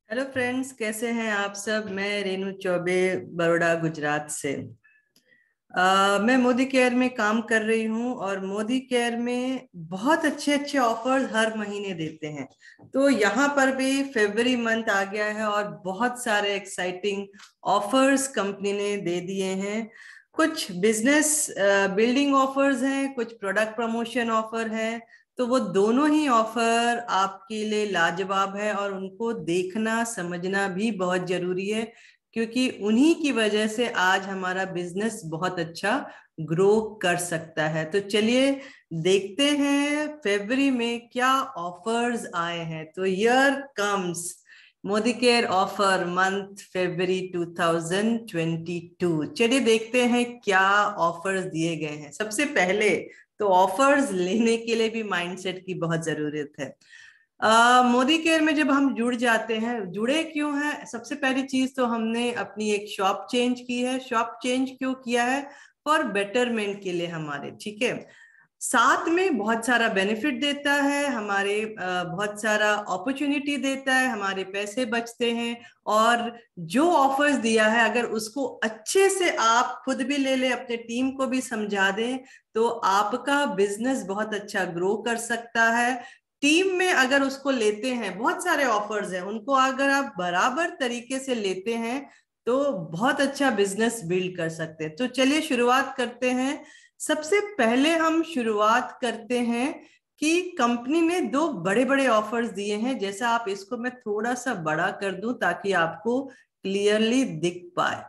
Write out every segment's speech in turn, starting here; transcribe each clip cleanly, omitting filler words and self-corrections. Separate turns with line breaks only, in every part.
Hello friends, कैसे हैं आप सब। मैं रेनू चौबे, बड़ौदा, गुजरात से। मैं मोदी केयर में काम कर रही हूँ और मोदी केयर में बहुत अच्छे अच्छे ऑफर्स हर महीने देते हैं। तो यहाँ पर भी फरवरी मंथ आ गया है और बहुत सारे एक्साइटिंग ऑफर्स कंपनी ने दे दिए हैं। कुछ बिजनेस बिल्डिंग ऑफर्स हैं, कुछ प्रोडक्ट प्रमोशन ऑफर है। तो वो दोनों ही ऑफर आपके लिए लाजवाब है और उनको देखना समझना भी बहुत जरूरी है, क्योंकि उन्हीं की वजह से आज हमारा बिजनेस बहुत अच्छा ग्रो कर सकता है। तो चलिए देखते हैं फरवरी में क्या ऑफर्स आए हैं। तो here comes Modi care offer month फरवरी 2022। चलिए देखते हैं क्या ऑफर्स दिए गए हैं। सबसे पहले तो ऑफर्स लेने के लिए भी माइंडसेट की बहुत जरूरत है। मोदी केयर में जब हम जुड़ जाते हैं, जुड़े क्यों हैं? सबसे पहली चीज तो हमने अपनी एक शॉप चेंज की है। शॉप चेंज क्यों किया है? फॉर बेटरमेंट के लिए हमारे, ठीक है। साथ में बहुत सारा बेनिफिट देता है हमारे, बहुत सारा अपॉर्चुनिटी देता है, हमारे पैसे बचते हैं। और जो ऑफर्स दिया है अगर उसको अच्छे से आप खुद भी ले ले, अपने टीम को भी समझा दें, तो आपका बिजनेस बहुत अच्छा ग्रो कर सकता है। टीम में अगर उसको लेते हैं, बहुत सारे ऑफर्स हैं, उनको अगर आप बराबर तरीके से लेते हैं तो बहुत अच्छा बिजनेस बिल्ड कर सकते हैं। तो चलिए शुरुआत करते हैं। सबसे पहले हम शुरुआत करते हैं कि कंपनी ने दो बड़े बड़े ऑफर्स दिए हैं। जैसा आप इसको मैं थोड़ा सा बड़ा कर दूं ताकि आपको क्लियरली दिख पाए।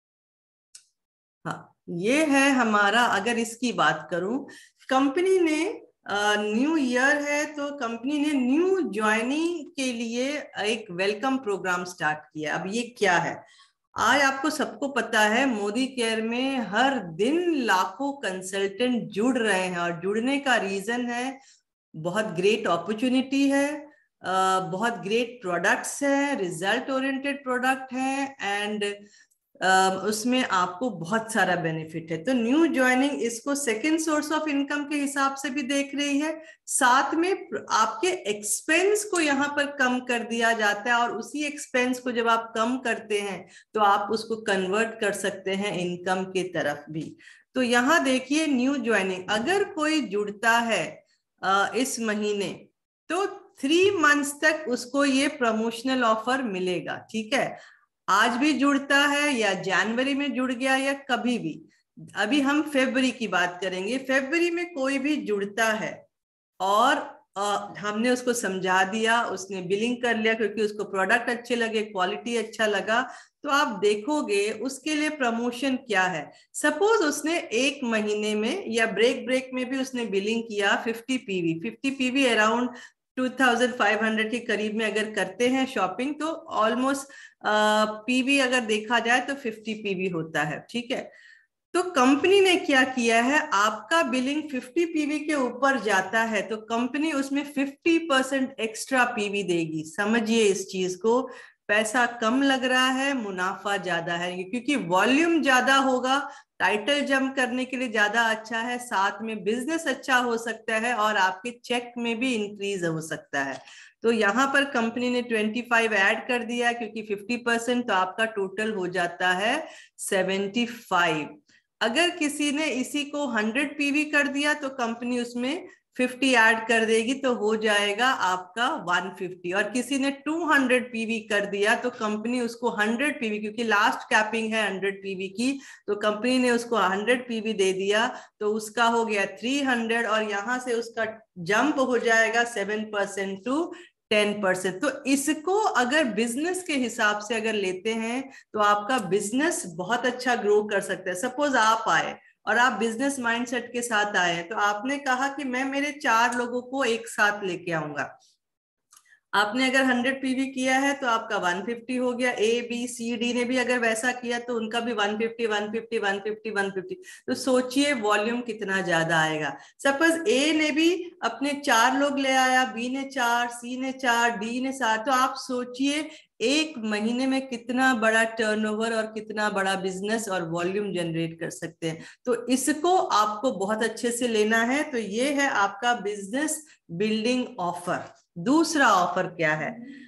हाँ, ये है हमारा। अगर इसकी बात करूं, कंपनी ने न्यू ईयर है तो कंपनी ने न्यू ज्वाइनिंग के लिए एक वेलकम प्रोग्राम स्टार्ट किया। अब ये क्या है? आज आपको सबको पता है मोदी केयर में हर दिन लाखों कंसल्टेंट जुड़ रहे हैं और जुड़ने का रीजन है बहुत ग्रेट अपॉर्चुनिटी है, बहुत ग्रेट प्रोडक्ट्स है, रिजल्ट ओरिएंटेड प्रोडक्ट है एंड उसमें आपको बहुत सारा बेनिफिट है। तो न्यू ज्वाइनिंग इसको सेकंड सोर्स ऑफ इनकम के हिसाब से भी देख रही है। साथ में आपके एक्सपेंस को यहाँ पर कम कर दिया जाता है और उसी एक्सपेंस को जब आप कम करते हैं तो आप उसको कन्वर्ट कर सकते हैं इनकम की तरफ भी। तो यहाँ देखिए न्यू ज्वाइनिंग, अगर कोई जुड़ता है इस महीने तो 3 मंथ्स तक उसको ये प्रमोशनल ऑफर मिलेगा, ठीक है। आज भी जुड़ता है या जनवरी में जुड़ गया या कभी भी। अभी हम फरवरी की बात करेंगे। फरवरी में कोई भी जुड़ता है और हमने उसको समझा दिया, उसने बिलिंग कर लिया क्योंकि उसको प्रोडक्ट अच्छे लगे, क्वालिटी अच्छा लगा, तो आप देखोगे उसके लिए प्रमोशन क्या है। सपोज उसने एक महीने में या ब्रेक ब्रेक में भी उसने बिलिंग किया 50 पीवी अराउंड 2500 के करीब में अगर करते हैं शॉपिंग, तो ऑलमोस्ट पीवी अगर देखा जाए तो 50 पीवी होता है, ठीक है। तो कंपनी ने क्या किया है, आपका बिलिंग 50 पीवी के ऊपर जाता है तो कंपनी उसमें 50% एक्स्ट्रा पीवी देगी। समझिए इस चीज को, पैसा कम लग रहा है, मुनाफा ज्यादा है, क्योंकि वॉल्यूम ज्यादा होगा, टाइटल जंप करने के लिए ज्यादा अच्छा है, साथ में बिजनेस अच्छा हो सकता है और आपके चेक में भी इंक्रीज हो सकता है। तो यहाँ पर कंपनी ने 25 ऐड कर दिया क्योंकि 50%, तो आपका टोटल हो जाता है 75। अगर किसी ने इसी को 100 पीवी कर दिया तो कंपनी उसमें 50 ऐड कर देगी तो हो जाएगा आपका 150। और किसी ने 200 पीवी कर दिया तो कंपनी उसको 100 पीवी, क्योंकि लास्ट कैपिंग है 100 पीवी की, तो कंपनी ने उसको 100 पीवी दे दिया तो उसका हो गया 300 और यहां से उसका जंप हो जाएगा 7% टू 10%। तो इसको अगर बिजनेस के हिसाब से अगर लेते हैं तो आपका बिजनेस बहुत अच्छा ग्रो कर सकता है। सपोज आप आए और आप बिजनेस माइंडसेट के साथ आए हैं, तो आपने कहा कि मैं मेरे 4 लोगों को एक साथ लेके आऊंगा। आपने अगर 100 पीवी किया है तो आपका 150 हो गया। ए बी सी डी ने भी अगर वैसा किया तो उनका भी 150 150 150 150। तो सोचिए वॉल्यूम कितना ज्यादा आएगा। सपोज ए ने भी अपने 4 लोग ले आया, बी ने 4, सी ने 4, डी ने 7, तो आप सोचिए एक महीने में कितना बड़ा टर्नओवर और कितना बड़ा बिजनेस और वॉल्यूम जनरेट कर सकते हैं। तो इसको आपको बहुत अच्छे से लेना है। तो ये है आपका बिजनेस बिल्डिंग ऑफर। दूसरा ऑफर क्या है?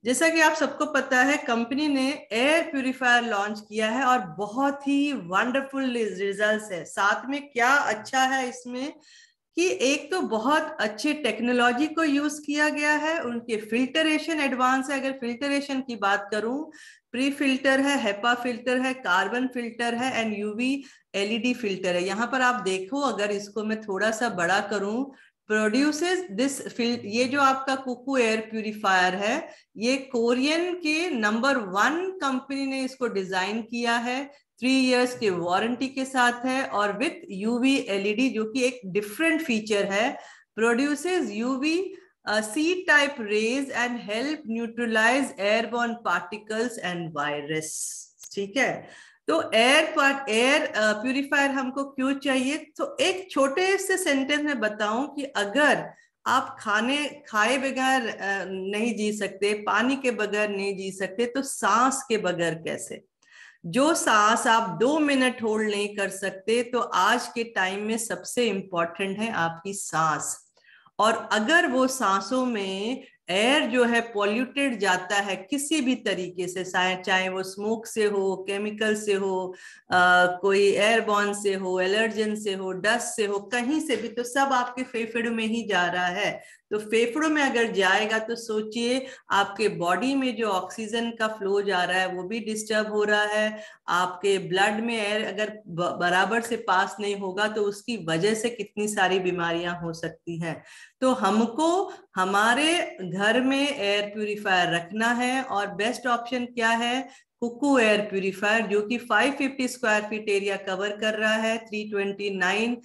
जैसा कि आप सबको पता है, कंपनी ने एयर प्यूरिफायर लॉन्च किया है और बहुत ही वंडरफुल रिजल्ट्स है। साथ में क्या अच्छा है इसमें कि एक तो बहुत अच्छे टेक्नोलॉजी को यूज किया गया है, उनके फिल्टरेशन एडवांस है। अगर फिल्टरेशन की बात करूं, प्री फिल्टर है, हेपा फिल्टर है, कार्बन फिल्टर है एंड यूवी एलईडी फिल्टर है। यहाँ पर आप देखो, अगर इसको मैं थोड़ा सा बड़ा करूं, प्रोड्यूसेस दिस ये जो आपका कुकू एयर प्यूरिफायर है, ये कोरियन के नंबर 1 कंपनी ने इसको डिजाइन किया है। 3 इयर्स की वारंटी के साथ है और विथ यूवी एलईडी, जो कि एक डिफरेंट फीचर है। Produces UV C type rays and help neutralize airborne particles and virus. ठीक है, तो एयर प्यूरिफायर हमको क्यों चाहिए? तो एक छोटे से सेंटेंस में बताऊं कि अगर आप खाए बगैर नहीं जी सकते, पानी के बगैर नहीं जी सकते, तो सांस के बगैर कैसे? जो सांस आप 2 मिनट होल्ड नहीं कर सकते, तो आज के टाइम में सबसे इंपॉर्टेंट है आपकी सांस। और अगर वो सांसों में एयर जो है पॉल्यूटेड जाता है किसी भी तरीके से, चाहे वो स्मोक से हो, केमिकल से हो, कोई एयरबॉर्न से हो, एलर्जन से हो, डस्ट से हो, कहीं से भी, तो सब आपके फेफड़ों में ही जा रहा है। तो फेफड़ों में अगर जाएगा तो सोचिए आपके बॉडी में जो ऑक्सीजन का फ्लो जा रहा है वो भी डिस्टर्ब हो रहा है। आपके ब्लड में एयर अगर बराबर से पास नहीं होगा तो उसकी वजह से कितनी सारी बीमारियां हो सकती हैं। तो हमको हमारे घर में एयर प्यूरिफायर रखना है और बेस्ट ऑप्शन क्या है? कुकू एयर प्यूरिफायर, जो कि 550 स्क्वायर फीट एरिया कवर कर रहा है। 329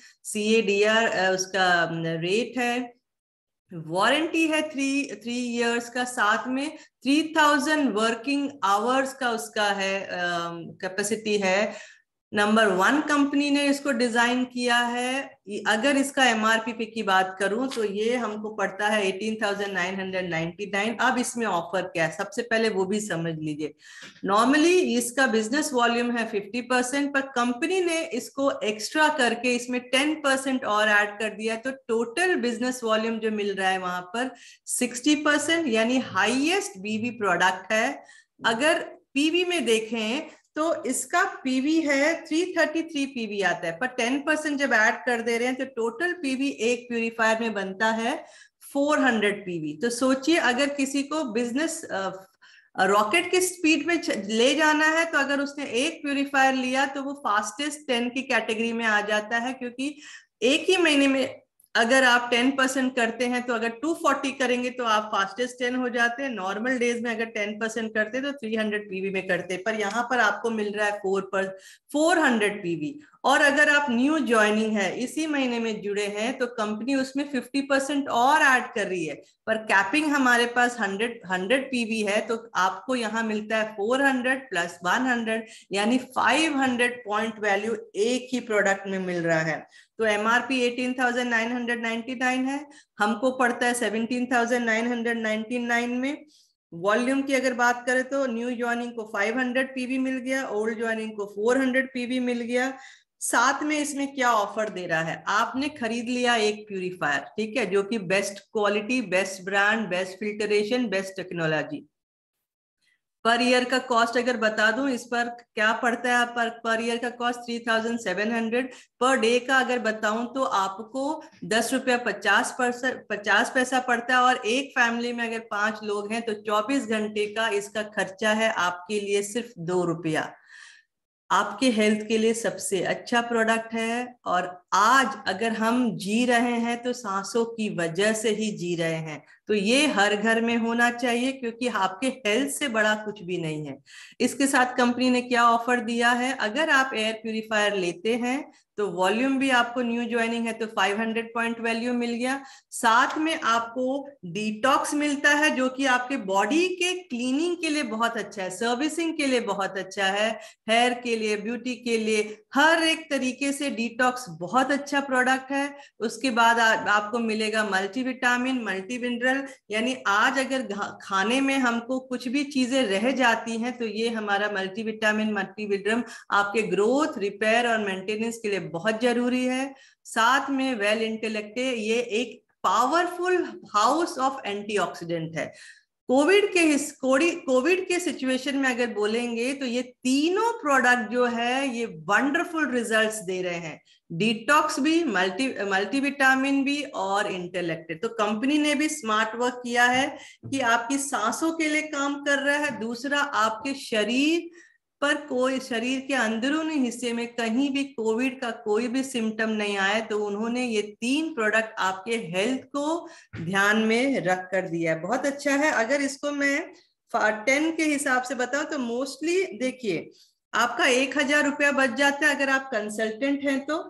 CADR उसका रेट है। वारंटी है 3 इयर्स का, साथ में 3000 वर्किंग आवर्स का उसका है, कैपेसिटी है। नंबर 1 कंपनी ने इसको डिजाइन किया है। अगर इसका MRP की बात करूं तो ये हमको पड़ता है 18,999। अब इसमें ऑफर क्या है, सबसे पहले वो भी समझ लीजिए। नॉर्मली इसका बिजनेस वॉल्यूम है 50%, पर कंपनी ने इसको एक्स्ट्रा करके इसमें 10% और ऐड कर दिया है, तो टोटल बिजनेस वॉल्यूम जो मिल रहा है वहां पर 60%, यानी हाईएस्ट बीवी प्रोडक्ट है। अगर पीवी में देखें तो इसका पीवी है 333 पीवी आता है, पर 10% जब ऐड कर दे रहे हैं तो टोटल पीवी एक प्यूरिफायर में बनता है 400 पीवी। तो सोचिए, अगर किसी को बिजनेस रॉकेट की स्पीड में ले जाना है, तो अगर उसने एक प्यूरिफायर लिया तो वो फास्टेस्ट 10 की कैटेगरी में आ जाता है, क्योंकि एक ही महीने में अगर आप 10% करते हैं तो अगर 240 करेंगे तो आप फास्टेस्ट 10 हो जाते हैं। नॉर्मल डेज में अगर 10% करते तो 300 पीवी में करते, पर यहाँ पर आपको मिल रहा है 400 पीवी। और अगर आप न्यू ज्वाइनिंग है, इसी महीने में जुड़े हैं, तो कंपनी उसमें 50% और ऐड कर रही है, पर कैपिंग हमारे पास 100 पीवी है, तो आपको यहाँ मिलता है 400 प्लस 100, यानी 500 पॉइंट वैल्यू एक ही प्रोडक्ट में मिल रहा है। तो MRP 18,999 है, हमको पड़ता है 17,999 में। वॉल्यूम की अगर बात करें तो न्यू ज्वाइनिंग को 500 पीवी मिल गया, ओल्ड ज्वाइनिंग को 400 पीवी मिल गया। साथ में इसमें क्या ऑफर दे रहा है? आपने खरीद लिया एक प्यूरिफायर, ठीक है, जो कि best quality, best brand, best filtration, best technology. Per year का कॉस्ट अगर बता दूं इस पर क्या पड़ता है, पर ईयर का कॉस्ट 3700। पर डे का अगर बताऊं तो आपको 10 रुपया 50 पैसा पड़ता है, और एक फैमिली में अगर 5 लोग हैं तो 24 घंटे का इसका खर्चा है आपके लिए सिर्फ 2 रुपया। आपके हेल्थ के लिए सबसे अच्छा प्रोडक्ट है। और आज अगर हम जी रहे हैं तो सांसों की वजह से ही जी रहे हैं, तो ये हर घर में होना चाहिए, क्योंकि आपके हेल्थ से बड़ा कुछ भी नहीं है। इसके साथ कंपनी ने क्या ऑफर दिया है? अगर आप एयर प्यूरिफायर लेते हैं तो वॉल्यूम भी आपको, न्यू ज्वाइनिंग है तो 500 पॉइंट वैल्यू मिल गया, साथ में आपको डिटॉक्स मिलता है, जो कि आपके बॉडी के क्लीनिंग के लिए बहुत अच्छा है, सर्विसिंग के लिए बहुत अच्छा है, हेयर के लिए, ब्यूटी के लिए, हर एक तरीके से डिटॉक्स बहुत अच्छा प्रोडक्ट है। उसके बाद आपको मिलेगा मल्टीविटामिन, मल्टी मिनरल, यानी आज अगर खाने में हमको कुछ भी चीजें रह जाती हैं तो ये हमारा मल्टीविटामिन, मल्टीविटामिन आपके ग्रोथ, रिपेयर और मेंटेनेंस के लिए बहुत जरूरी है। साथ में वेल इंटेलेक्ट, ये एक पावरफुल हाउस ऑफ एंटीऑक्सीडेंट है। कोविड के सिचुएशन में अगर बोलेंगे तो ये तीनों प्रोडक्ट जो है ये वंडरफुल रिजल्ट्स दे रहे हैं, डिटॉक्स भी, मल्टीविटामिन भी और इंटेलेक्टेड। तो कंपनी ने भी स्मार्ट वर्क किया है कि आपकी सांसों के लिए काम कर रहा है, दूसरा आपके शरीर पर कोई, शरीर के अंदरूनी हिस्से में कहीं भी कोविड का कोई भी सिम्टम नहीं आया। तो उन्होंने ये 3 प्रोडक्ट आपके हेल्थ को ध्यान में रख कर दिया है, बहुत अच्छा है। अगर इसको मैं 10 के हिसाब से बताऊं तो मोस्टली देखिए आपका 1000 रुपया बच जाता है अगर आप कंसल्टेंट हैं तो।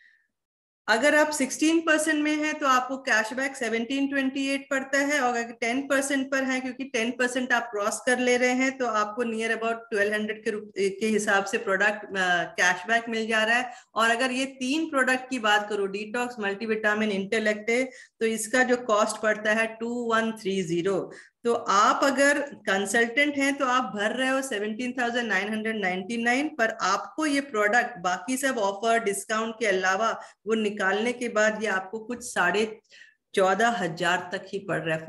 अगर आप 16% में हैं तो आपको कैशबैक 1728 पड़ता है, और अगर 10% पर है, क्योंकि 10% आप क्रॉस कर ले रहे हैं, तो आपको नियर अबाउट 1200 के हिसाब से प्रोडक्ट कैशबैक मिल जा रहा है। और अगर ये 3 प्रोडक्ट की बात करूं, डिटॉक्स, मल्टीविटामिन, इंटेलेक्टे, तो इसका जो कॉस्ट पड़ता है 2130। तो आप अगर कंसल्टेंट हैं तो आप भर रहे हो 17,999, पर आपको ये प्रोडक्ट बाकी सब ऑफर डिस्काउंट के अलावा वो निकालने के बाद ये आपको कुछ 14,500 तक ही पड़ रहा है,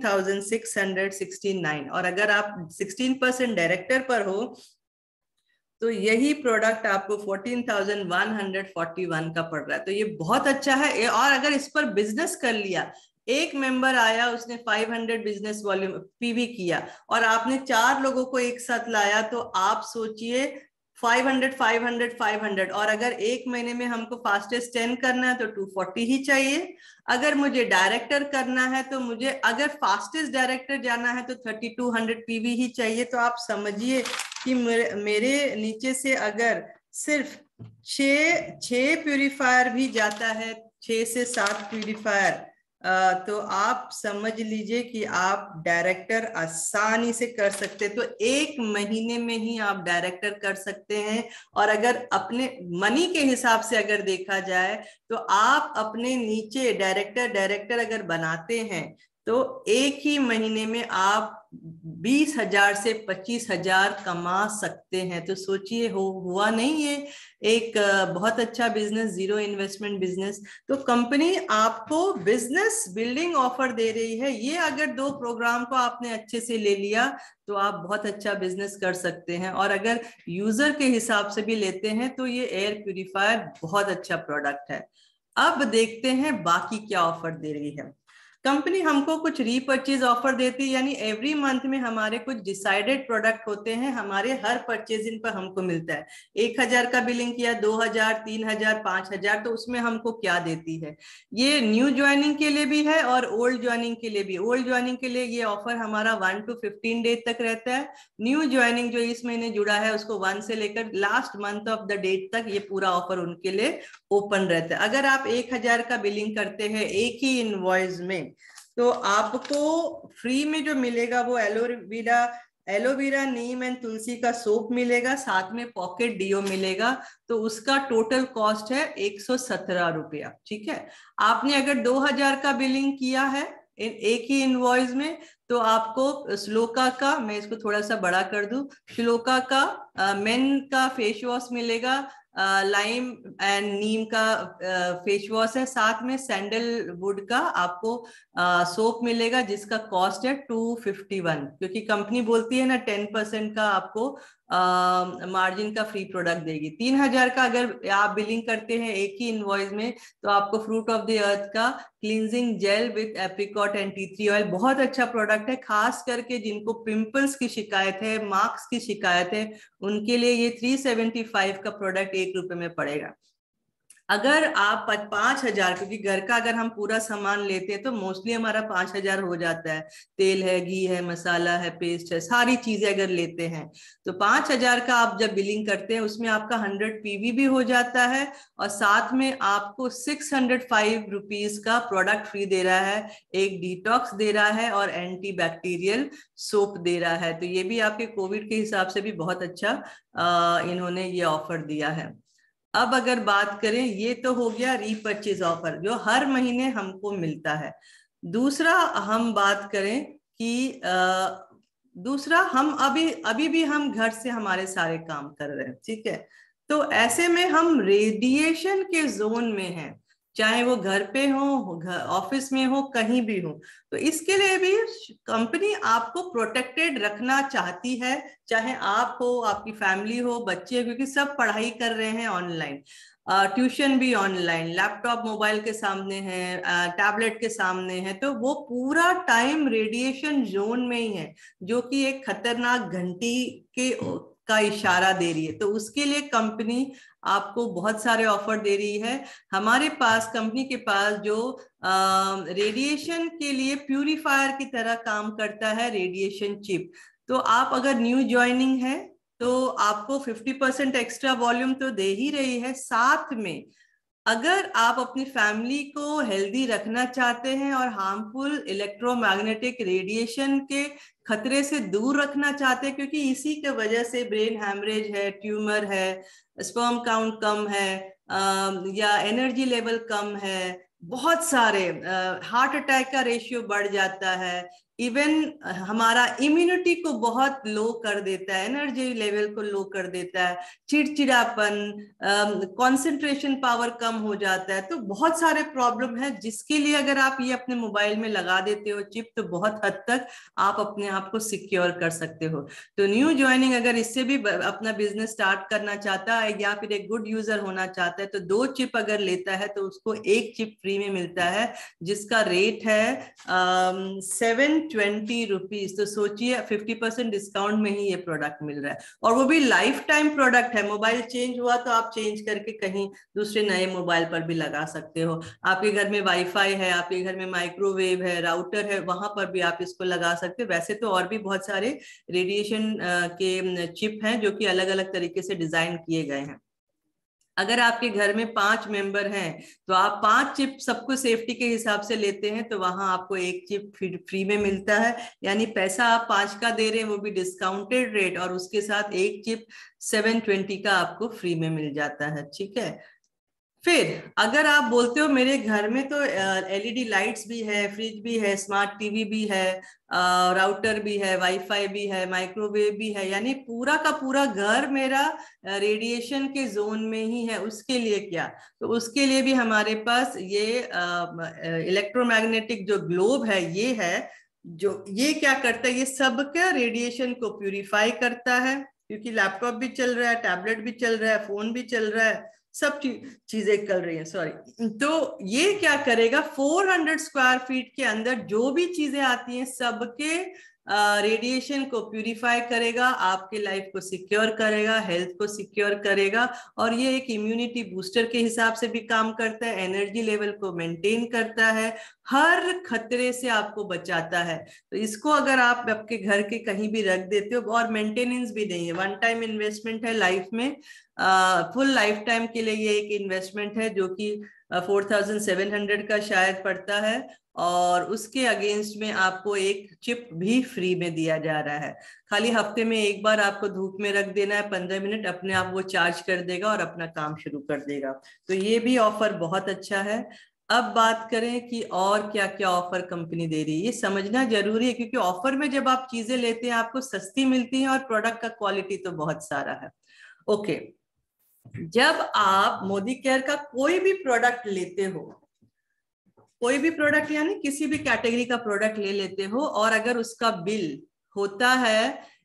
14,669। और अगर आप 16% डायरेक्टर पर हो तो यही प्रोडक्ट आपको 14,141 का पड़ रहा है। तो ये बहुत अच्छा है। और अगर इस पर बिजनेस कर लिया, एक मेंबर आया, उसने 500 बिजनेस वॉल्यूम पीवी किया और आपने 4 लोगों को एक साथ लाया, तो आप सोचिए 500 500 500। और अगर एक महीने में हमको फास्टेस्ट 10 करना है तो 240 ही चाहिए। अगर मुझे डायरेक्टर करना है तो मुझे, अगर फास्टेस्ट डायरेक्टर जाना है तो 3200 पीवी ही चाहिए। तो आप समझिए कि मेरे नीचे से अगर सिर्फ 6 प्यूरिफायर भी जाता है, 6 से 7 प्यूरिफायर, तो आप समझ लीजिए कि आप डायरेक्टर आसानी से कर सकते। तो 1 महीने में ही आप डायरेक्टर कर सकते हैं। और अगर अपने मनी के हिसाब से अगर देखा जाए तो आप अपने नीचे डायरेक्टर अगर बनाते हैं तो 1 ही महीने में आप 20,000 से 25,000 कमा सकते हैं। तो सोचिए, हुआ नहीं ये एक बहुत अच्छा बिजनेस, जीरो इन्वेस्टमेंट बिजनेस। तो कंपनी आपको बिजनेस बिल्डिंग ऑफर दे रही है। ये अगर 2 प्रोग्राम को आपने अच्छे से ले लिया तो आप बहुत अच्छा बिजनेस कर सकते हैं। और अगर यूजर के हिसाब से भी लेते हैं तो ये एयर प्यूरिफायर बहुत अच्छा प्रोडक्ट है। अब देखते हैं बाकी क्या ऑफर दे रही है कंपनी। हमको कुछ रीपर्चेज ऑफर देती है, यानी एवरी मंथ में हमारे कुछ डिसाइडेड प्रोडक्ट होते हैं, हमारे हर परचेजिंग पर हमको मिलता है। 1000 का बिलिंग किया, 2000, 3000, 5000, तो उसमें हमको क्या देती है। ये न्यू ज्वाइनिंग के लिए भी है और ओल्ड ज्वाइनिंग के लिए भी। ओल्ड ज्वाइनिंग के लिए ये ऑफर हमारा 1 to 15 डेज तक रहता है। न्यू ज्वाइनिंग जो इस महीने जुड़ा है उसको 1 से लेकर last month of the date तक ये पूरा ऑफर उनके लिए ओपन रहता है। अगर आप 1000 का बिलिंग करते हैं एक ही इनवॉइस में, तो आपको फ्री में जो मिलेगा वो एलोवेरा, नीम एंड तुलसी का सोप मिलेगा, साथ में पॉकेट डीओ मिलेगा। तो उसका टोटल कॉस्ट है 117 रुपया। ठीक है, आपने अगर 2000 का बिलिंग किया है एक ही इनवॉइस में, तो आपको श्लोका का, मैं इसको थोड़ा सा बड़ा कर दूं, श्लोका का मेन का फेस वॉश मिलेगा, लाइम एंड नीम का फेस वॉश है, साथ में सैंडलवुड का आपको सोप मिलेगा जिसका कॉस्ट है 251। क्योंकि कंपनी बोलती है ना 10% का आपको मार्जिन का फ्री प्रोडक्ट देगी। 3000 का अगर आप बिलिंग करते हैं एक ही इनवॉइस में, तो आपको फ्रूट ऑफ द अर्थ का cleansing gel with apricot and tea tree oil, बहुत अच्छा प्रोडक्ट है। खास करके जिनको पिंपल्स की शिकायत है, मार्क्स की शिकायत है, उनके लिए ये 375 का प्रोडक्ट 1 रुपए में पड़ेगा। अगर आप 5000, क्योंकि घर का अगर हम पूरा सामान लेते हैं तो मोस्टली हमारा 5000 हो जाता है, तेल है, घी है, मसाला है, पेस्ट है, सारी चीजें अगर लेते हैं, तो 5000 का आप जब बिलिंग करते हैं उसमें आपका 100 पीवी भी हो जाता है, और साथ में आपको 605 रुपीज का प्रोडक्ट फ्री दे रहा है, एक डिटॉक्स दे रहा है और एंटी बैक्टीरियल सोप दे रहा है। तो ये भी आपके कोविड के हिसाब से भी बहुत अच्छा इन्होंने ये ऑफर दिया है। अब अगर बात करें, ये तो हो गया रीपर्चेज ऑफर जो हर महीने हमको मिलता है। दूसरा हम बात करें कि दूसरा, हम अभी भी हम घर से हमारे सारे काम कर रहे हैं, ठीक है, तो ऐसे में हम रेडिएशन के जोन में हैं। चाहे वो घर पे हो, ऑफिस में हो, कहीं भी हो। तो इसके लिए भी कंपनी आपको प्रोटेक्टेड रखना चाहती है, चाहे आप हो, आपकी फैमिली हो, बच्चे, क्योंकि सब पढ़ाई कर रहे हैं ऑनलाइन, ट्यूशन भी ऑनलाइन, लैपटॉप मोबाइल के सामने है, टैबलेट के सामने है, तो वो पूरा टाइम रेडिएशन जोन में ही है, जो कि एक खतरनाक घंटी के का इशारा दे रही है। तो उसके लिए कंपनी आपको बहुत सारे ऑफर दे रही है। हमारे पास, कंपनी के पास, जो रेडिएशन के लिए प्यूरिफायर की तरह काम करता है, रेडिएशन चिप। तो आप अगर न्यू ज्वाइनिंग है तो आपको 50% एक्स्ट्रा वॉल्यूम तो दे ही रही है, साथ में अगर आप अपनी फैमिली को हेल्दी रखना चाहते हैं और हार्मफुल इलेक्ट्रोमैग्नेटिक रेडिएशन के खतरे से दूर रखना चाहते हैं, क्योंकि इसी के वजह से ब्रेन हैमरेज है, ट्यूमर है, स्पर्म काउंट कम है, या एनर्जी लेवल कम है, बहुत सारे हार्ट अटैक का रेशियो बढ़ जाता है, इवन हमारा इम्यूनिटी को बहुत लो कर देता है, एनर्जी लेवल को लो कर देता है, चिड़चिड़ापन, कंसंट्रेशन पावर कम हो जाता है। तो बहुत सारे प्रॉब्लम है, जिसके लिए अगर आप ये अपने मोबाइल में लगा देते हो चिप, तो बहुत हद तक आप अपने आप को सिक्योर कर सकते हो। तो न्यू ज्वाइनिंग अगर इससे भी अपना बिजनेस स्टार्ट करना चाहता है या फिर एक गुड यूजर होना चाहता है, तो 2 चिप अगर लेता है तो उसको 1 चिप फ्री में मिलता है, जिसका रेट है 720 रुपीज। तो सोचिए 50% डिस्काउंट में ही ये प्रोडक्ट मिल रहा है, और वो भी लाइफ टाइम प्रोडक्ट है। मोबाइल चेंज हुआ तो आप चेंज करके कहीं दूसरे नए मोबाइल पर भी लगा सकते हो। आपके घर में वाईफाई है, आपके घर में माइक्रोवेव है, राउटर है, वहां पर भी आप इसको लगा सकते हो। वैसे तो और भी बहुत सारे रेडिएशन के चिप हैं जो कि अलग अलग तरीके से डिजाइन किए गए हैं। अगर आपके घर में 5 मेंबर हैं तो आप 5 चिप सबको सेफ्टी के हिसाब से लेते हैं, तो वहां आपको 1 चिप फ्री में मिलता है। यानी पैसा आप 5 का दे रहे हैं, वो भी डिस्काउंटेड रेट, और उसके साथ 1 चिप 720 का आपको फ्री में मिल जाता है। ठीक है। फिर अगर आप बोलते हो मेरे घर में तो एलईडी लाइट्स भी है, फ्रिज भी है, स्मार्ट टीवी भी है, राउटर भी है, वाईफाई भी है, माइक्रोवेव भी है, यानी पूरा का पूरा घर मेरा रेडिएशन के जोन में ही है, उसके लिए क्या? तो उसके लिए भी हमारे पास ये इलेक्ट्रोमैग्नेटिक जो ग्लोब है, ये है, जो ये क्या करता है, ये सबका रेडिएशन को प्यूरिफाई करता है, क्योंकि लैपटॉप भी चल रहा है, टैबलेट भी चल रहा है, फोन भी चल रहा है, सब चीजें कर रही हैं, सॉरी। तो ये क्या करेगा, 400 स्क्वायर फीट के अंदर जो भी चीजें आती हैं सबके रेडिएशन को प्यूरिफाई करेगा, आपके लाइफ को सिक्योर करेगा, हेल्थ को सिक्योर करेगा, और ये एक इम्यूनिटी बूस्टर के हिसाब से भी काम करता है, एनर्जी लेवल को मेंटेन करता है, हर खतरे से आपको बचाता है। तो इसको अगर आप आपके घर के कहीं भी रख देते हो, और मेंटेनेंस भी नहीं है, 1 टाइम इन्वेस्टमेंट है लाइफ में, फुल लाइफ टाइम के लिए ये एक इन्वेस्टमेंट है, जो कि 4700 का शायद पड़ता है, और उसके अगेंस्ट में आपको 1 चिप भी फ्री में दिया जा रहा है। खाली हफ्ते में एक बार आपको धूप में रख देना है, 15 मिनट, अपने आप वो चार्ज कर देगा और अपना काम शुरू कर देगा। तो ये भी ऑफर बहुत अच्छा है। अब बात करें कि और क्या क्या ऑफर कंपनी दे रही है, ये समझना जरूरी है, क्योंकि ऑफर में जब आप चीजें लेते हैं आपको सस्ती मिलती है, और प्रोडक्ट का क्वालिटी तो बहुत सारा है। ओके, जब आप मोदी केयर का कोई भी प्रोडक्ट लेते हो, कोई भी प्रोडक्ट यानी किसी भी कैटेगरी का प्रोडक्ट ले लेते हो, और अगर उसका बिल होता है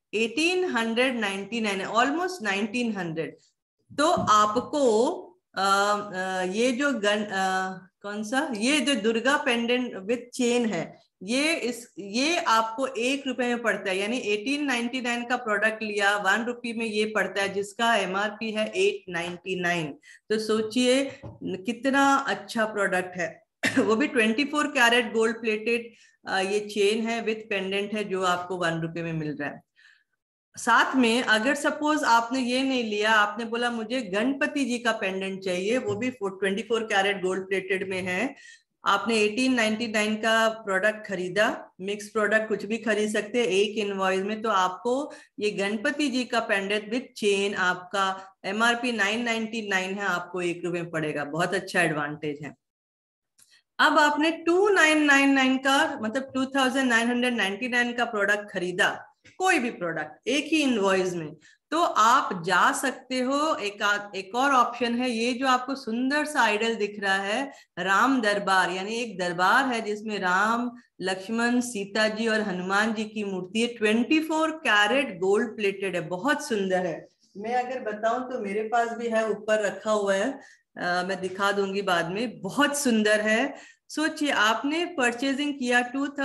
1899, ऑलमोस्ट 1900, तो आपको ये जो कौन सा, ये जो दुर्गा पेंडेंट विथ चेन है, ये आपको 1 रुपए में पड़ता है। यानी 1899 का प्रोडक्ट लिया, 1 रुपये में ये पड़ता है, जिसका एमआरपी है 899। तो सोचिए कितना अच्छा प्रोडक्ट है। वो भी 24 कैरेट गोल्ड प्लेटेड ये चेन है विथ पेंडेंट है, जो आपको 1 रुपये में मिल रहा है। साथ में अगर सपोज आपने ये नहीं लिया, आपने बोला मुझे गणपति जी का पेंडेंट चाहिए, वो भी 24 कैरेट गोल्ड प्लेटेड में है, आपने 1899 का प्रोडक्ट खरीदा, मिक्स प्रोडक्ट कुछ भी खरीद सकते हैं एक इनवॉइस में, तो आपको ये गणपति जी का पेंडेंट विथ चेन आपका एमआरपी 999 है, आपको 1 रुपये में पड़ेगा। बहुत अच्छा एडवांटेज है। अब आपने 2999 का, मतलब 2999 का प्रोडक्ट खरीदा, कोई भी प्रोडक्ट एक ही इनवॉइस में, तो आप जा सकते हो। एक और ऑप्शन है, ये जो आपको सुंदर सा आइडल दिख रहा है, राम दरबार, यानी एक दरबार है जिसमें राम, लक्ष्मण, सीता जी और हनुमान जी की मूर्ति है। 24 कैरेट गोल्ड प्लेटेड है, बहुत सुंदर है। मैं अगर बताऊं तो मेरे पास भी है, ऊपर रखा हुआ है, मैं दिखा दूंगी बाद में, बहुत सुंदर है। सोचिए आपने परचेजिंग किया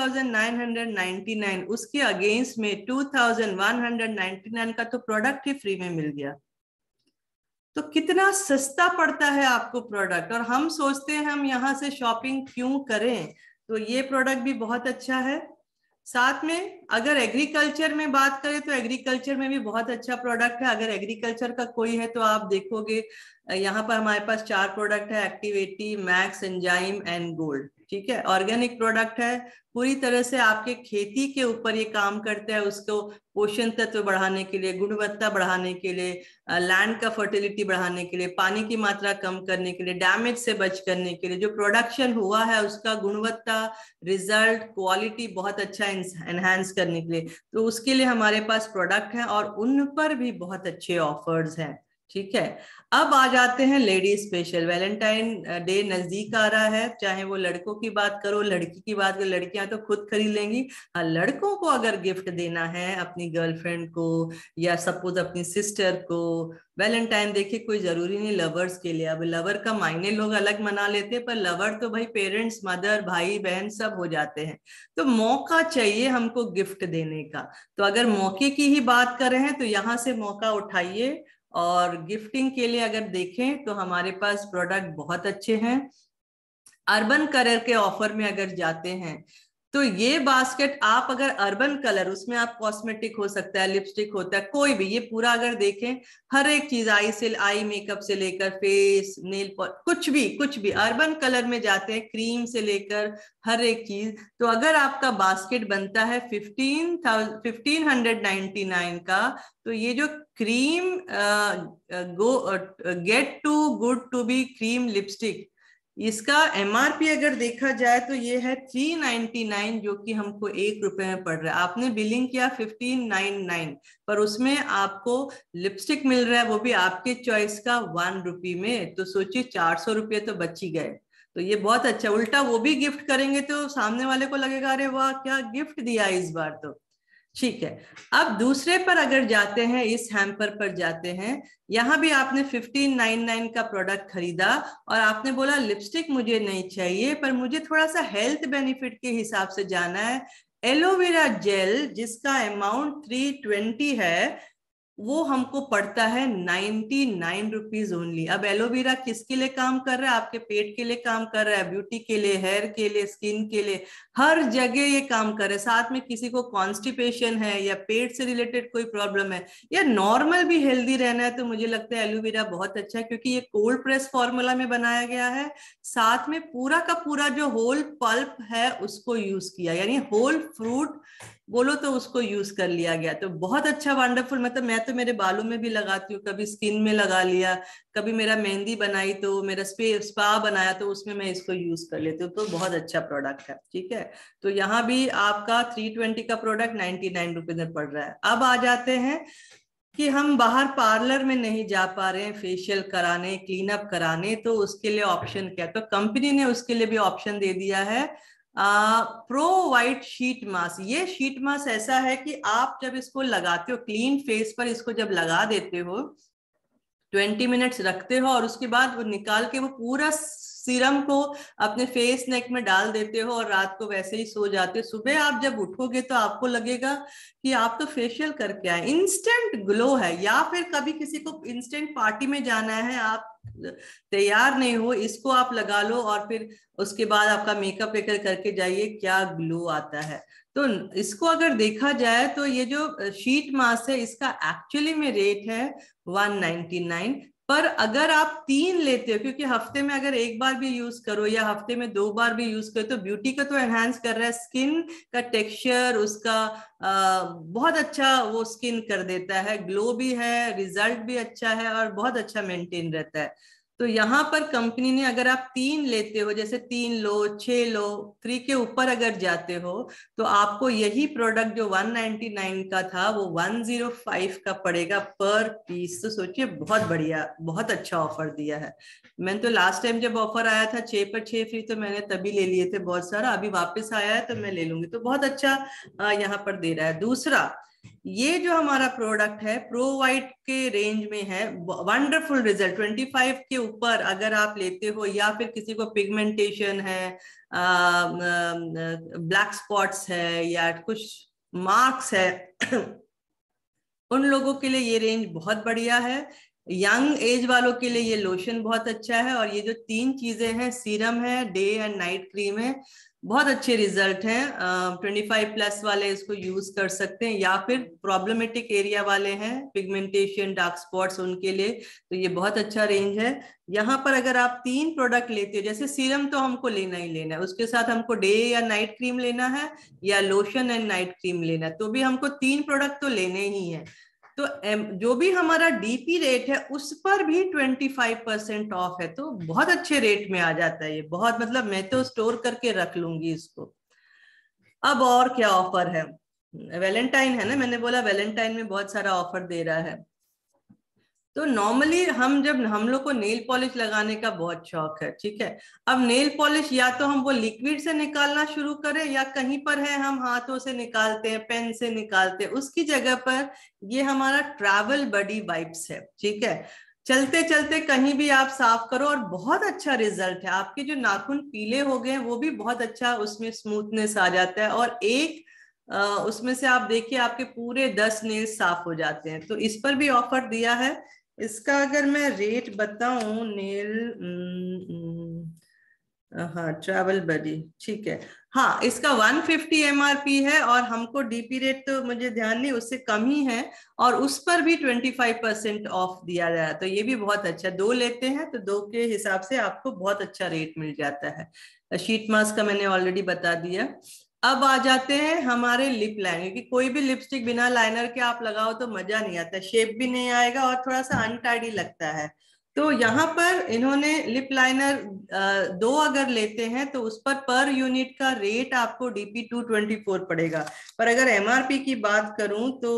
2999, उसके अगेंस्ट में 2199 का तो प्रोडक्ट ही फ्री में मिल गया। तो कितना सस्ता पड़ता है आपको प्रोडक्ट, और हम सोचते हैं हम यहाँ से शॉपिंग क्यों करें। तो ये प्रोडक्ट भी बहुत अच्छा है। साथ में अगर एग्रीकल्चर में बात करें तो एग्रीकल्चर में भी बहुत अच्छा प्रोडक्ट है। अगर एग्रीकल्चर का कोई है तो आप देखोगे यहाँ पर हमारे पास 4 प्रोडक्ट है, active 80, max, enzyme and gold. ठीक है, ऑर्गेनिक प्रोडक्ट है, पूरी तरह से आपके खेती के ऊपर ये काम करता है, उसको पोषण तत्व बढ़ाने के लिए, गुणवत्ता बढ़ाने के लिए, लैंड का फर्टिलिटी बढ़ाने के लिए, पानी की मात्रा कम करने के लिए, डैमेज से बच करने के लिए, जो प्रोडक्शन हुआ है उसका गुणवत्ता, रिजल्ट, क्वालिटी बहुत अच्छा एनहांस करने के लिए, तो उसके लिए हमारे पास प्रोडक्ट है और उन पर भी बहुत अच्छे ऑफर्स हैं। ठीक है, अब आ जाते हैं लेडी स्पेशल। वैलेंटाइन डे नजदीक आ रहा है, चाहे वो लड़कों की बात करो, लड़की की बात करो, लड़कियां तो खुद खरीद लेंगी। हाँ, लड़कों को अगर गिफ्ट देना है अपनी गर्लफ्रेंड को या सपोज अपनी सिस्टर को, वैलेंटाइन देखिए कोई जरूरी नहीं लवर्स के लिए, अब लवर का मायने लोग अलग मना लेते हैं, पर लवर तो भाई पेरेंट्स, मदर, भाई बहन सब हो जाते हैं। तो मौका चाहिए हमको गिफ्ट देने का। तो अगर मौके की ही बात कर रहे हैं तो यहाँ से मौका उठाइए, और गिफ्टिंग के लिए अगर देखें तो हमारे पास प्रोडक्ट बहुत अच्छे हैं। अर्बन कलर के ऑफर में अगर जाते हैं तो ये बास्केट, आप अगर अर्बन कलर, उसमें आप कॉस्मेटिक हो सकता है, लिपस्टिक होता है, कोई भी, ये पूरा अगर देखें हर एक चीज, आई मेकअप से लेकर फेस, नेल कुछ भी अर्बन कलर में जाते हैं, क्रीम से लेकर हर एक चीज। तो अगर आपका बास्केट बनता है 1599 का, तो ये जो cream get too good to be cream lipstick, इसका एमआरपी अगर देखा जाए तो ये है 399, जो कि हमको ₹1 में पड़ रहा है। आपने बिलिंग किया 1599, पर उसमें आपको लिपस्टिक मिल रहा है, वो भी आपके चॉइस का ₹1 में। तो सोचिए 400 रुपये तो बच ही गए। तो ये बहुत अच्छा, उल्टा वो भी गिफ्ट करेंगे तो सामने वाले को लगेगा अरे वाह क्या गिफ्ट दिया इस बार तो। ठीक है, अब दूसरे पर अगर जाते हैं, इस हैम्पर पर जाते हैं, यहां भी आपने 1599 का प्रोडक्ट खरीदा और आपने बोला लिपस्टिक मुझे नहीं चाहिए, पर मुझे थोड़ा सा हेल्थ बेनिफिट के हिसाब से जाना है। एलोवेरा जेल जिसका अमाउंट 320 है, वो हमको पड़ता है 99 रुपीज ओनली। अब एलोवेरा किसके लिए काम कर रहा है? आपके पेट के लिए काम कर रहा है, ब्यूटी के लिए, हेयर के लिए, स्किन के लिए, हर जगह ये काम कर रहा है। साथ में किसी को कॉन्स्टिपेशन है या पेट से रिलेटेड कोई प्रॉब्लम है या नॉर्मल भी हेल्दी रहना है, तो मुझे लगता है एलोवेरा बहुत अच्छा है, क्योंकि ये कोल्ड प्रेस फॉर्मूला में बनाया गया है। साथ में पूरा का पूरा जो होल पल्प है उसको यूज किया, यानी होल फ्रूट बोलो तो उसको यूज कर लिया गया। तो बहुत अच्छा, वंडरफुल। मतलब मैं तो मेरे बालों में भी लगाती हूँ, कभी स्किन में लगा लिया, कभी मेरा मेहंदी बनाई तो मेरा स्पा बनाया तो उसमें मैं इसको यूज कर लेती हूँ। तो बहुत अच्छा प्रोडक्ट है। ठीक है, तो यहाँ भी आपका 320 का प्रोडक्ट 99 रुपीज में पड़ रहा है। अब आ जाते हैं कि हम बाहर पार्लर में नहीं जा पा रहे हैं फेशियल कराने, क्लीन अप कराने, तो उसके लिए ऑप्शन क्या? तो कंपनी ने उसके लिए भी ऑप्शन दे दिया है, प्रो वाइट शीट मास्क। ये शीट मास्क ऐसा है कि आप जब इसको लगाते हो क्लीन फेस पर, इसको जब लगा देते हो 20 मिनट्स रखते हो और उसके बाद वो निकाल के वो पूरा सीरम को अपने फेस नेक में डाल देते हो और रात को वैसे ही सो जाते हो। सुबह आप जब उठोगे तो आपको लगेगा कि आप तो फेशियल करके आए, इंस्टेंट ग्लो है। या फिर कभी किसी को इंस्टेंट पार्टी में जाना है, आप तैयार नहीं हो, इसको आप लगा लो और फिर उसके बाद आपका मेकअप वेकअप करके जाइए, क्या ग्लो आता है। तो इसको अगर देखा जाए तो ये जो शीट मास्क है इसका एक्चुअली में रेट है 199, पर अगर आप 3 लेते हो, क्योंकि हफ्ते में अगर एक बार भी यूज करो या हफ्ते में 2 बार भी यूज करो, तो ब्यूटी का तो एनहांस कर रहा है, स्किन का टेक्सचर उसका बहुत अच्छा वो स्किन कर देता है, ग्लो भी है, रिजल्ट भी अच्छा है और बहुत अच्छा मेंटेन रहता है। तो यहाँ पर कंपनी ने अगर आप 3 लेते हो, जैसे 3 लो, 6 लो, 3 के ऊपर अगर जाते हो, तो आपको यही प्रोडक्ट जो 199 का था वो 105 का पड़ेगा पर पीस। तो सोचिए, बहुत बढ़िया, बहुत अच्छा ऑफर दिया है। मैंने तो लास्ट टाइम जब ऑफर आया था 6 पर 6 फ्री, तो मैंने तभी ले लिए थे बहुत सारा। अभी वापस आया है तो मैं ले लूंगी। तो बहुत अच्छा यहाँ पर दे रहा है। दूसरा, ये जो हमारा प्रोडक्ट है प्रो वाइट के रेंज में है, वंडरफुल रिजल्ट। 25 के ऊपर अगर आप लेते हो, या फिर किसी को पिगमेंटेशन है, ब्लैक स्पॉट्स है, या कुछ मार्क्स है उन लोगों के लिए ये रेंज बहुत बढ़िया है। यंग एज वालों के लिए ये लोशन बहुत अच्छा है। और ये जो 3 चीजें हैं, सीरम है, डे एंड नाइट क्रीम है, बहुत अच्छे रिजल्ट हैं। 25 प्लस वाले इसको यूज कर सकते हैं, या फिर प्रॉब्लमेटिक एरिया वाले हैं, पिगमेंटेशन, डार्क स्पॉट्स, उनके लिए तो ये बहुत अच्छा रेंज है। यहाँ पर अगर आप 3 प्रोडक्ट लेते हो, जैसे सीरम तो हमको लेना ही लेना है, उसके साथ हमको डे या नाइट क्रीम लेना है, या लोशन एंड नाइट क्रीम लेना है, तो भी हमको 3 प्रोडक्ट तो लेने ही है। तो जो भी हमारा डीपी रेट है उस पर भी 25% ऑफ है। तो बहुत अच्छे रेट में आ जाता है ये, बहुत, मतलब मैं तो स्टोर करके रख लूंगी इसको। अब और क्या ऑफर है? वैलेंटाइन है ना, मैंने बोला वैलेंटाइन में बहुत सारा ऑफर दे रहा है। तो नॉर्मली हम लोग को नेल पॉलिश लगाने का बहुत शौक है, ठीक है। अब नेल पॉलिश या तो हम वो लिक्विड से निकालना शुरू करें, या कहीं पर है हम हाथों से निकालते हैं, पेन से निकालते हैं, उसकी जगह पर ये हमारा ट्रैवल बडी वाइप्स है, ठीक है। चलते चलते कहीं भी आप साफ करो, और बहुत अच्छा रिजल्ट है। आपके जो नाखून पीले हो गए हैं वो भी बहुत अच्छा, उसमें स्मूथनेस आ जाता है। और उसमें से आप देखिए आपके पूरे 10 नेल साफ हो जाते हैं। तो इस पर भी ऑफर दिया है। इसका अगर मैं रेट बताऊं, हाँ, ट्रैवल बडी, ठीक है। हाँ, इसका 150 MRP है, और हमको डीपी रेट तो मुझे ध्यान नहीं, उससे कम ही है। और उस पर भी 25% ऑफ दिया जा रहा है। तो ये भी बहुत अच्छा, 2 लेते हैं तो 2 के हिसाब से आपको बहुत अच्छा रेट मिल जाता है। शीट मास्क का मैंने ऑलरेडी बता दिया। अब आ जाते हैं हमारे लिप लाइनर, क्योंकि कोई भी लिपस्टिक बिना लाइनर के आप लगाओ तो मजा नहीं आता, शेप भी नहीं आएगा और थोड़ा सा अनटाइडी लगता है। तो यहाँ पर इन्होंने लिप लाइनर 2 अगर लेते हैं तो उस पर यूनिट का रेट आपको DP 224 पड़ेगा। पर अगर MRP की बात करूं तो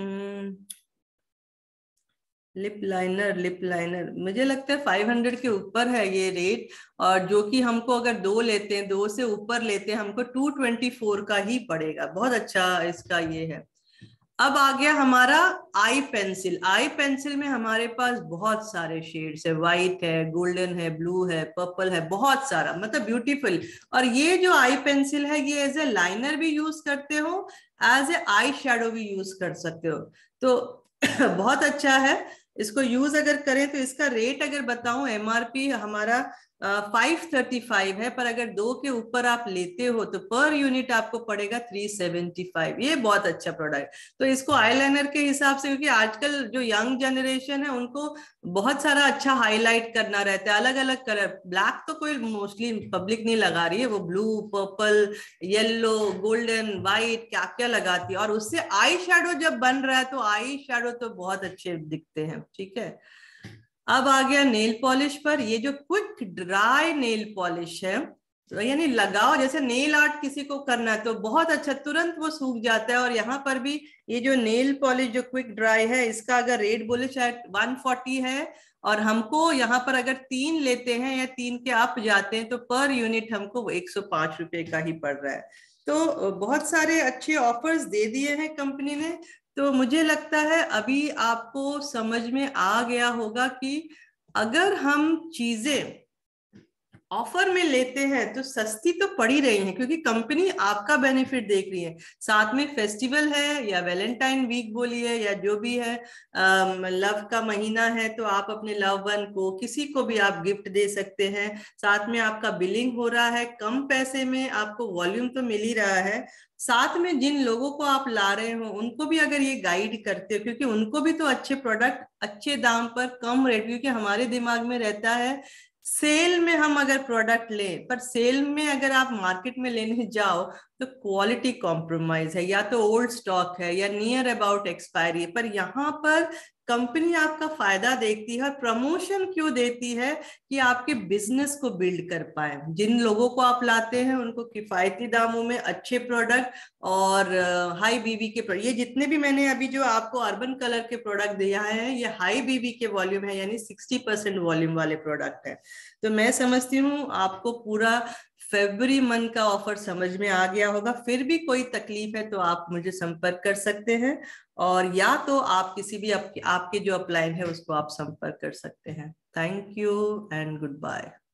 लिप लाइनर मुझे लगता है 500 के ऊपर है ये रेट। और जो कि हमको अगर 2 लेते हैं, 2 से ऊपर लेते हैं, हमको 224 का ही पड़ेगा। बहुत अच्छा इसका ये है। अब आ गया हमारा आई पेंसिल। आई पेंसिल में हमारे पास बहुत सारे शेड्स है, व्हाइट है, गोल्डन है, ब्लू है, पर्पल है, बहुत सारा, मतलब ब्यूटीफुल। और ये जो आई पेंसिल है ये एज ए लाइनर भी यूज करते हो, एज ए आई शेडो भी यूज कर सकते हो। तो बहुत अच्छा है। इसको यूज अगर करें तो इसका रेट अगर बताऊं, MRP हमारा 535 है, पर अगर 2 के ऊपर आप लेते हो तो पर यूनिट आपको पड़ेगा 375। ये बहुत अच्छा प्रोडक्ट। तो इसको आईलाइनर के हिसाब से, क्योंकि आजकल जो यंग जनरेशन है उनको बहुत सारा अच्छा हाईलाइट करना रहता है, अलग अलग कलर। ब्लैक तो कोई मोस्टली पब्लिक नहीं लगा रही है, वो blue, purple, yellow, golden, white, क्या क्या लगाती है। और उससे आई शेडो जब बन रहा है तो आई शेडो तो बहुत अच्छे दिखते हैं, ठीक है। अब आ गया नेल पॉलिश पर। ये जो क्विक ड्राई नेल पॉलिश है, तो यानी लगाओ, जैसे नेल आर्ट किसी को करना है तो बहुत अच्छा, तुरंत वो सूख जाता है। और यहाँ पर भी ये जो नेल पॉलिश जो क्विक ड्राई है, इसका अगर रेट बोले शायद 140 है। और हमको यहाँ पर अगर 3 लेते हैं या 3 के अप जाते हैं तो पर यूनिट हमको 105 रुपए का ही पड़ रहा है। तो बहुत सारे अच्छे ऑफर्स दे दिए हैं कंपनी ने। तो मुझे लगता है अभी आपको समझ में आ गया होगा कि अगर हम चीजें ऑफर में लेते हैं तो सस्ती तो पड़ ही रही है, क्योंकि कंपनी आपका बेनिफिट देख रही है। साथ में फेस्टिवल है, या वैलेंटाइन वीक बोलिए, या जो भी है, लव का महीना है, तो आप अपने लव वन को, किसी को भी आप गिफ्ट दे सकते हैं। साथ में आपका बिलिंग हो रहा है, कम पैसे में आपको वॉल्यूम तो मिल ही रहा है। साथ में जिन लोगों को आप ला रहे हो उनको भी अगर ये गाइड करते हो, क्योंकि उनको भी तो अच्छे प्रोडक्ट अच्छे दाम पर कम रेट, क्योंकि हमारे दिमाग में रहता है सेल में हम अगर प्रोडक्ट लें, पर सेल में अगर आप मार्केट में लेने जाओ तो क्वालिटी कॉम्प्रोमाइज है, या तो ओल्ड स्टॉक है, या नियर अबाउट एक्सपायरी है। पर यहाँ पर कंपनी आपका फायदा देखती है और प्रमोशन क्यों देती है कि आपके बिजनेस को बिल्ड कर पाए। जिन लोगों को आप लाते हैं उनको किफायती दामों में अच्छे प्रोडक्ट और हाई बीवी के प्रोडक्ट, ये जितने भी मैंने अभी जो आपको अर्बन कलर के प्रोडक्ट दिया है ये हाई बीवी के वॉल्यूम है, यानी 60% वॉल्यूम वाले प्रोडक्ट है। तो मैं समझती हूँ आपको पूरा फरवरी मंथ का ऑफर समझ में आ गया होगा। फिर भी कोई तकलीफ है तो आप मुझे संपर्क कर सकते हैं, और या तो आप किसी भी आपके जो अपलाइन है उसको आप संपर्क कर सकते हैं। Thank you and good bye.